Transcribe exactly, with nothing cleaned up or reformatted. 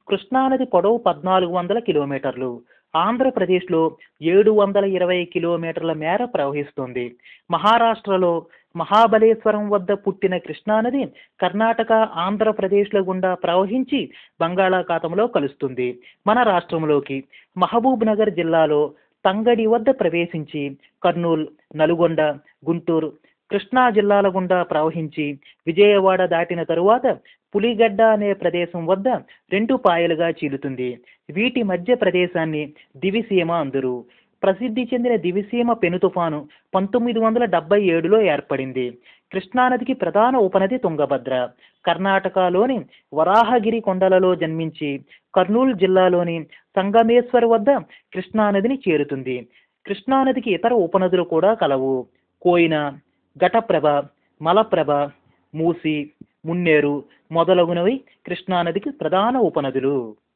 కృష్ణానది పొడవు పద్నాలుగు వందల కిలోమీటర్లు. ఆంధ్రప్రదేశ్లో ఏడు వందల ఇరవై కిలోమీటర్ల మేర ప్రవహిస్తుంది. మహారాష్ట్రలో మహాబలేశ్వరం వద్ద పుట్టిన కృష్ణానది కర్ణాటక, ఆంధ్రప్రదేశ్ల గుండా ప్రవహించి బంగాళాఖాతంలో కలుస్తుంది. మన రాష్ట్రంలోకి మహబూబ్ నగర్ జిల్లాలో తంగడి వద్ద ప్రవేశించి కర్నూలు, నల్గొండ, గుంటూరు, కృష్ణా జిల్లాల గుండా ప్రవహించి విజయవాడ దాటిన తరువాత పులిగడ్డ అనే ప్రదేశం వద్ద రెండు పాయలుగా చీలుతుంది. వీటి మధ్య ప్రదేశాన్ని దివిసీమ అందురు. ప్రసిద్ధి చెందిన దివిసీమ పెను తుఫాను పంతొమ్మిది వందల డెబ్బై ఏడులో ఏర్పడింది. కృష్ణానదికి ప్రధాన ఉపనది తుంగభద్ర. కర్ణాటకలోని వరాహగిరి కొండలలో జన్మించి కర్నూలు జిల్లాలోని సంగమేశ్వర్ వద్ద కృష్ణానదిని చేరుతుంది. కృష్ణానదికి ఇతర ఉపనదులు కూడా కలవు. కోయిన, ఘటప్రభ, మలప్రభ, మూసి, మున్నేరు మొదలగునవి కృష్ణానదికి ప్రధాన ఉపనదులు.